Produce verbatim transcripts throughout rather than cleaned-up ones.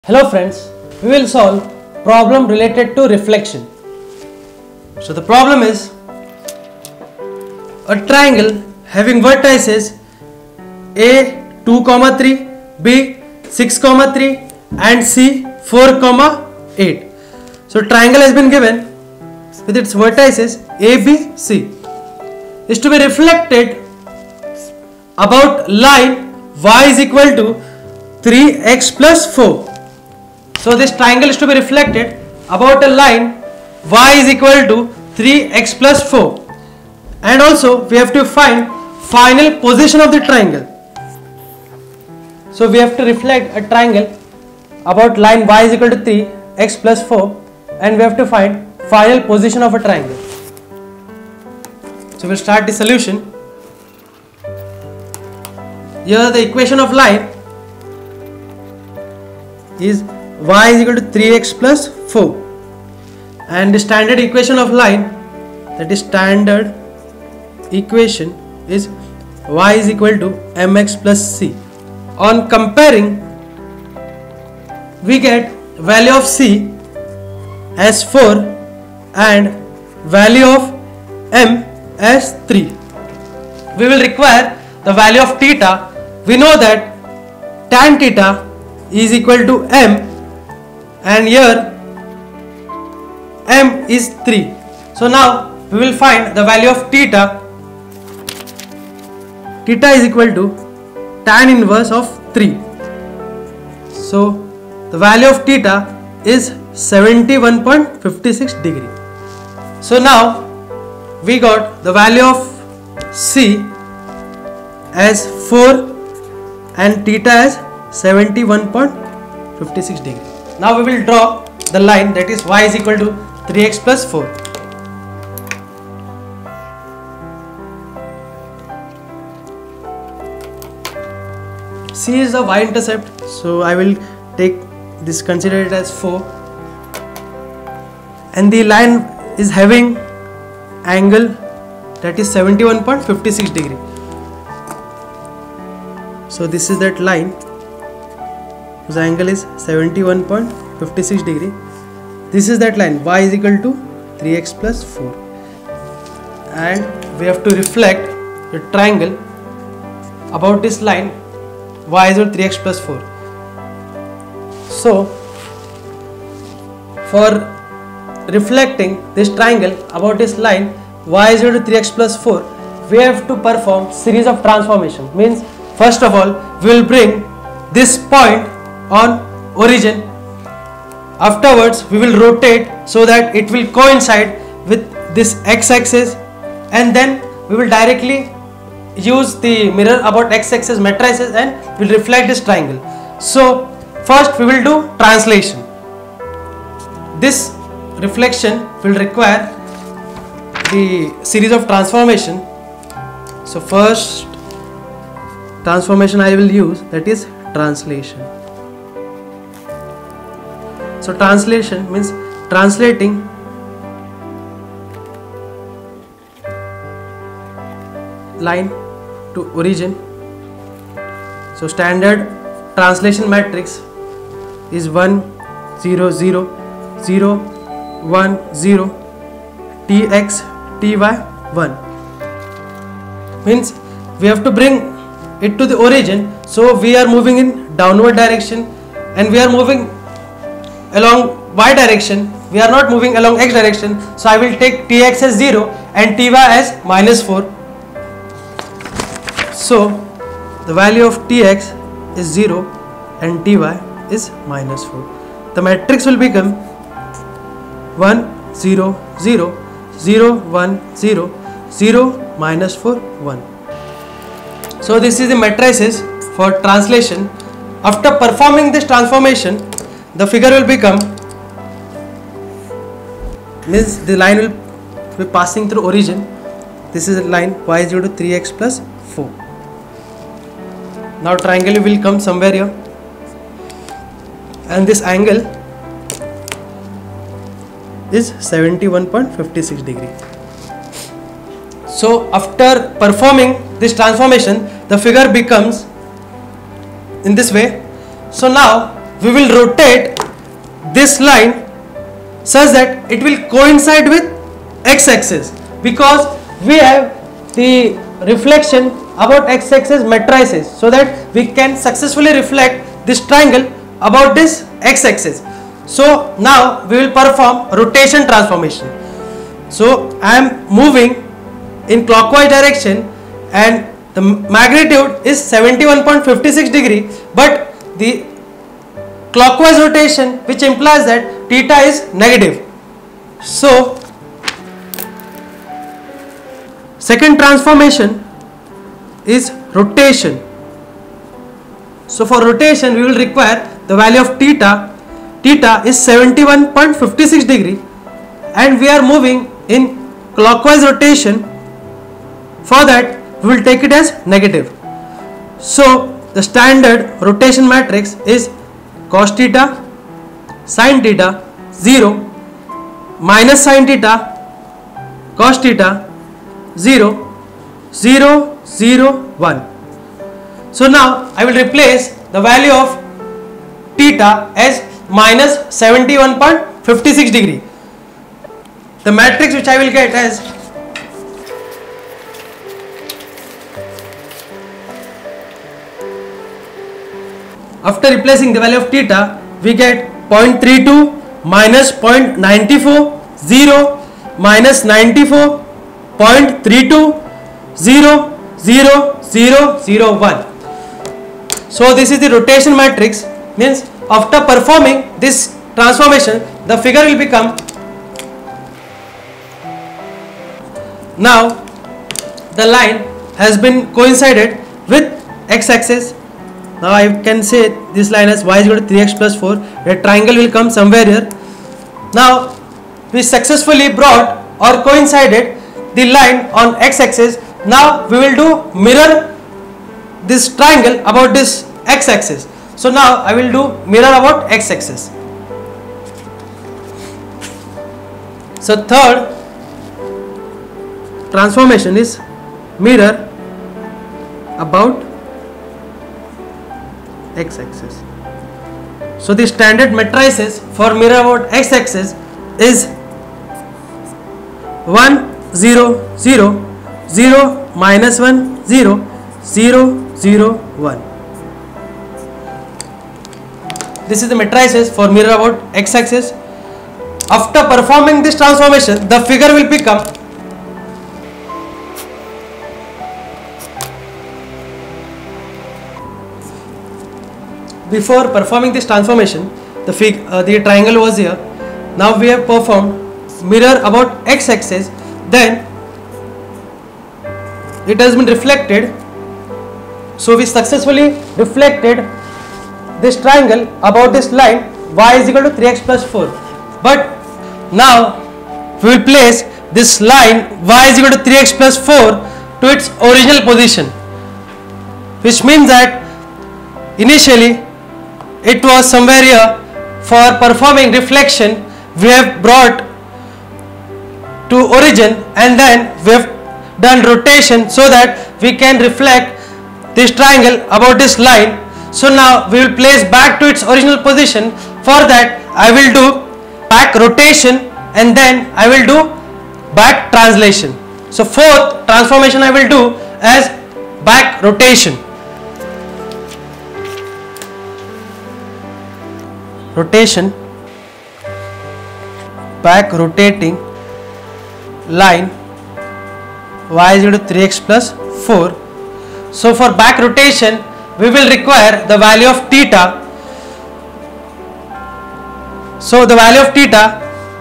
Hello friends, we will solve problem related to reflection. So the problem is a triangle having vertices A two, three, B six, three and C four, eight. So triangle has been given with its vertices A, B, C is to be reflected about line y is equal to three x plus four. So this triangle is to be reflected about a line y is equal to three x plus four, and also we have to find final position of the triangle. So we have to reflect a triangle about line y is equal to three x plus four, and we have to find final position of a triangle. So we'll start the solution. Here the equation of line is y is equal to three x plus four, and the standard equation of line, that is standard equation, is y is equal to mx plus c. On comparing, we get value of c as four and value of m as three. We will require the value of theta. We know that tan theta is equal to m, and here m is three. So now we will find the value of theta. Theta is equal to tan inverse of three. So the value of theta is seventy-one point five six degree. So now we got the value of c as four and theta as seventy-one point five six degree. Now we will draw the line, that is y is equal to three x plus four. C is the y-intercept, so I will take this, consider it as four, and the line is having angle, that is seventy-one point five six degree. So this is that line whose angle is seventy-one point five six degree. This is that line, y is equal to three x plus four, and we have to reflect the triangle about this line y is equal to three x plus four. So for reflecting this triangle about this line y is equal to three x plus four, we have to perform series of transformation. Means first of all we will bring this point on origin. Afterwards we will rotate so that it will coincide with this x-axis, and then we will directly use the mirror about x-axis matrices and will reflect this triangle. So first we will do translation. This reflection will require the series of transformation. So first transformation I will use, that is translation. So translation means translating line to origin. So standard translation matrix is one zero zero zero one zero tx ty one. Means we have to bring it to the origin, so we are moving in downward direction and we are moving along y direction, we are not moving along x direction. So I will take tx as zero and ty as minus four. So the value of tx is zero and ty is minus four. The matrix will become one zero zero zero one zero zero minus four one. So this is the matrices for translation. After performing this transformation, the figure will become, means the line will be passing through origin. This is the line y is equal to three x plus four. Now triangle will come somewhere here, and this angle is seventy-one point five six degree. So after performing this transformation, the figure becomes in this way. So now we will rotate this line such that it will coincide with x-axis, because we have the reflection about x-axis matrices, so that we can successfully reflect this triangle about this x-axis. So now we will perform rotation transformation. So I am moving in clockwise direction and the magnitude is seventy-one point five six degree, but the clockwise rotation, which implies that theta is negative. So second transformation is rotation. So for rotation we will require the value of theta. Theta is seventy-one point five six degree and we are moving in clockwise rotation. For that we will take it as negative. So the standard rotation matrix is cos theta, sin theta, zero, minus sin theta, cos theta, zero, zero, zero, one. So now I will replace the value of theta as minus seventy-one point five six degree. The matrix which I will get as after replacing the value of theta, we get zero point three two minus zero point nine four, zero minus ninety-four, zero point three two, zero, zero, zero, zero, one. So this is the rotation matrix. Means after performing this transformation, the figure will become, now the line has been coincided with x-axis. Now I can say this line as y is equal to three x plus four. A triangle will come somewhere here. Now we successfully brought or coincided the line on x-axis. Now we will do mirror this triangle about this x-axis. So now I will do mirror about x-axis. So third transformation is mirror about x-axis. So the standard matrices for mirror about x-axis is one, zero, zero, zero, minus one, zero, zero, zero, one. This is the matrices for mirror about x-axis. After performing this transformation, the figure will become before performing this transformation, the fig uh, the triangle was here. Now we have performed mirror about x-axis, then it has been reflected. So we successfully reflected this triangle about this line y is equal to three x plus four. But now we will place this line y is equal to three x plus four to its original position, which means that initially it was somewhere here. For performing reflection we have brought to origin and then we have done rotation so that we can reflect this triangle about this line. So now we will place back to its original position. For that I will do back rotation and then I will do back translation. So fourth transformation I will do as back rotation. Rotation, back rotating line y is equal to three x plus four. So for back rotation we will require the value of theta. So the value of theta,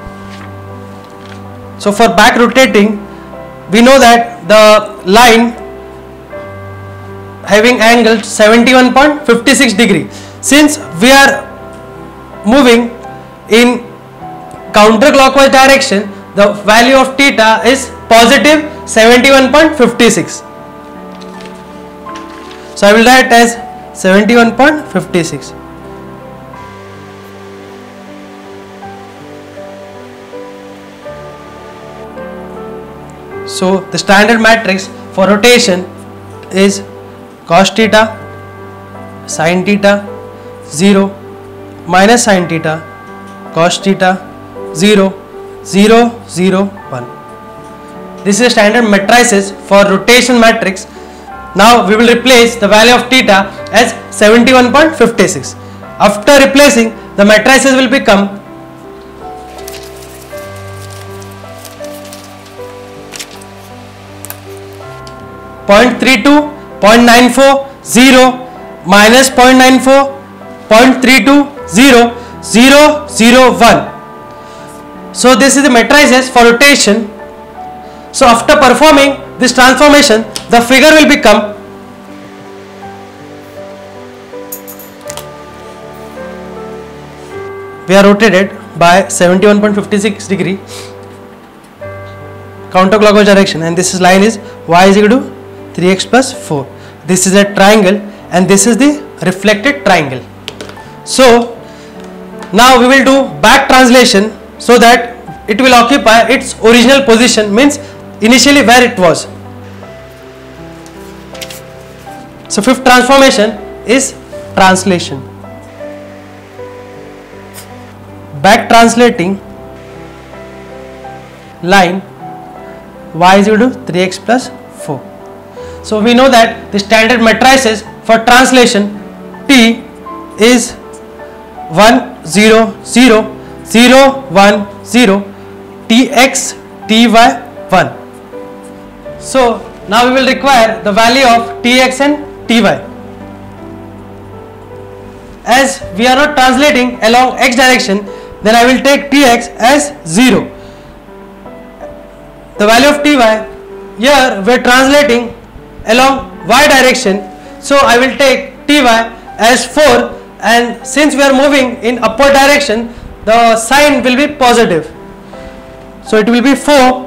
so for back rotating we know that the line having angle seventy-one point five six degree. Since we are moving in counterclockwise direction, the value of theta is positive seventy-one point five six. So I will write as seventy-one point five six. So the standard matrix for rotation is cos theta, sin theta, zero, minus sin theta, cos theta, zero, zero, zero, one. This is a standard matrices for rotation matrix. Now we will replace the value of theta as seventy-one point five six. After replacing, the matrices will become zero point three two, zero point nine four, zero, minus zero point nine four, zero point three two, zero, zero, zero, one. So this is the matrices for rotation. So after performing this transformation, the figure will become we are rotated by seventy-one point five six degree counterclockwise direction, and this is line is y is equal to three x plus four. This is a triangle and this is the reflected triangle. So now we will do back translation so that it will occupy its original position, means initially where it was. So fifth transformation is translation. Back translating line y is equal to three x plus four. So we know that the standard matrices for translation T is one zero zero zero one zero, Tx, Ty, one. So now we will require the value of Tx and Ty. As we are not translating along x direction, then I will take Tx as zero. The value of Ty, here we are translating along y direction, so I will take Ty as four, and since we are moving in upward direction, the sign will be positive, so it will be four.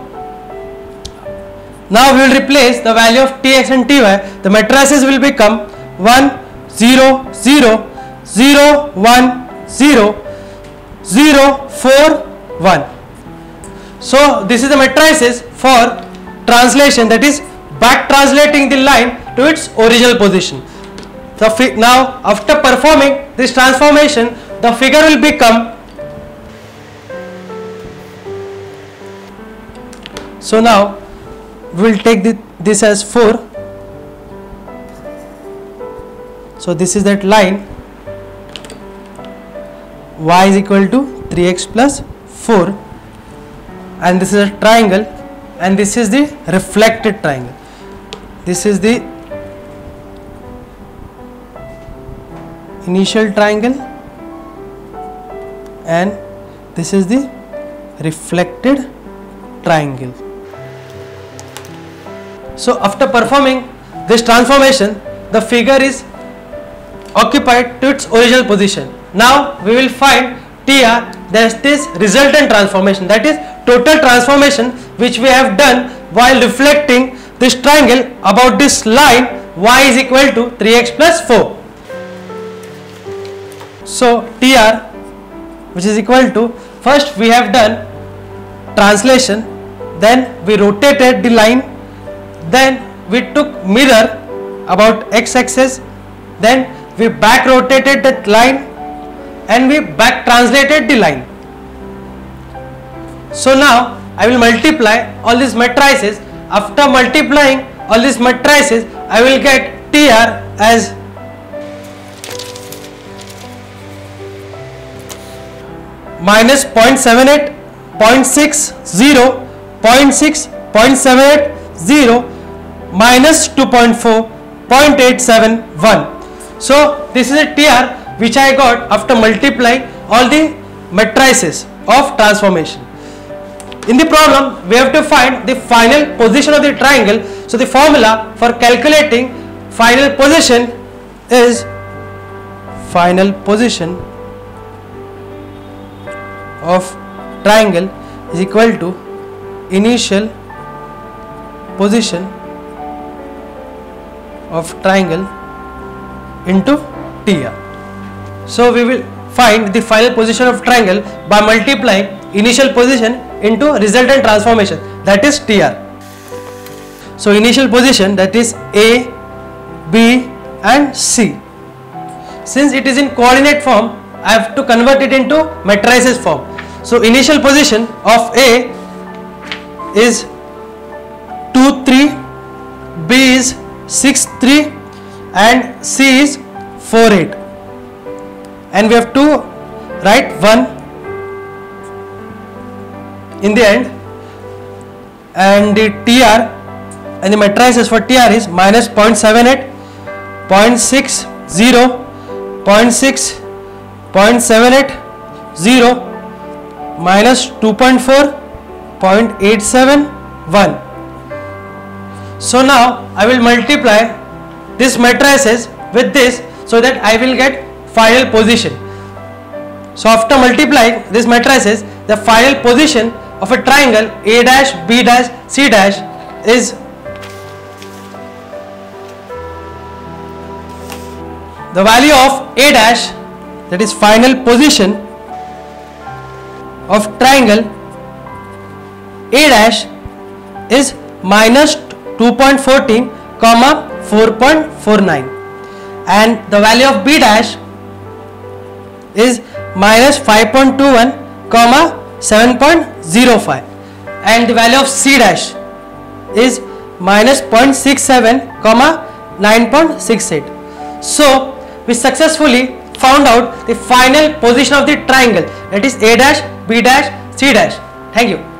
Now we will replace the value of Tx and Ty. The matrices will become one zero zero zero one zero zero four one. So this is the matrices for translation, that is back translating the line to its original position. The now after performing this transformation, the figure will become, so now we will take the, this as four. So this is that line y is equal to three x plus four, and this is a triangle, and this is the reflected triangle. This is the initial triangle and this is the reflected triangle. So after performing this transformation, the figure is occupied to its original position. Now we will find T R, there is this resultant transformation, that is total transformation which we have done while reflecting this triangle about this line y is equal to three x plus four. So T R, which is equal to, first we have done translation, then we rotated the line, then we took mirror about x axis, then we back rotated that line and we back translated the line. So now I will multiply all these matrices. After multiplying all these matrices, I will get T R as minus zero point seven eight, zero point six zero, zero point six, zero point seven eight zero, minus two point four, zero point eight seven one. So this is a T R which I got after multiplying all the matrices of transformation. In the problem, we have to find the final position of the triangle. So the formula for calculating final position is final position of triangle is equal to initial position of triangle into T R. So we will find the final position of triangle by multiplying initial position into resultant transformation, that is T R. So initial position, that is A, B and C. Since it is in coordinate form, I have to convert it into matrices form. So initial position of A is two three, B is six three, and C is four eight, and we have to write one in the end, and the T R and the matrices for T R is minus zero point seven eight, zero point six zero, zero point six, zero point seven eight, zero, minus two point four, zero point eight seven one. So now I will multiply this matrices with this so that I will get final position. So after multiplying this matrices, the final position of a triangle A dash, B dash, C dash is the value of A dash, that is final position of triangle A dash, is minus two point one four comma four point four nine, and the value of B dash is minus five point two one comma seven point zero five, and the value of C dash is minus zero point six seven comma nine point six eight. So we successfully found out the final position of the triangle, that is A dash, B dash, C dash. Thank you.